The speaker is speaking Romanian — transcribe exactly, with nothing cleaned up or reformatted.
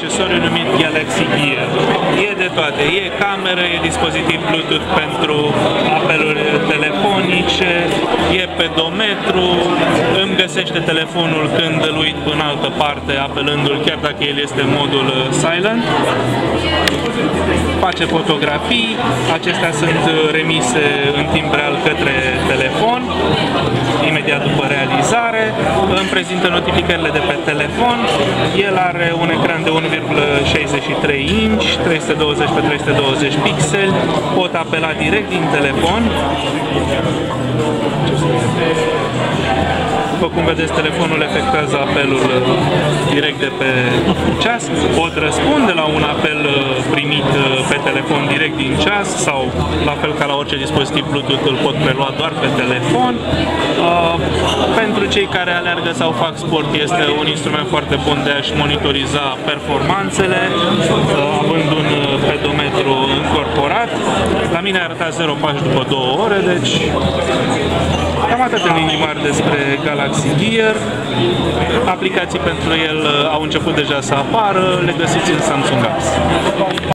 accesoriu numit Galaxy Gear. E de toate, e cameră, e dispozitiv Bluetooth pentru apeluri telefonice, e pedometru, îmi găsește telefonul când îl uit în altă parte, apelându-l chiar dacă el este în modul silent. Face fotografii, acestea sunt remise în timp real către telefon, imediat după realizare, îmi prezintă notificările de pe telefon, el are un ecran de unu virgulă șaizeci și trei inch, trei sute douăzeci pe trei sute douăzeci pixeli, pot apela direct din telefon. După cum vedeți, telefonul efectuează apelul direct de pe ceas, pot răspunde la un apel primit pe telefon direct din ceas sau, la fel ca la orice dispozitiv Bluetooth, îl pot prelua doar pe telefon. Pentru cei care alergă sau fac sport, este un instrument foarte bun de a-și monitoriza performanțele, având un pedometru încorporat. La mine a arătat zero pași după două ore, deci cam atât în linii mari despre Galaxy Gear. Aplicații pentru el au început deja să apară, le găsiți în Samsung Apps.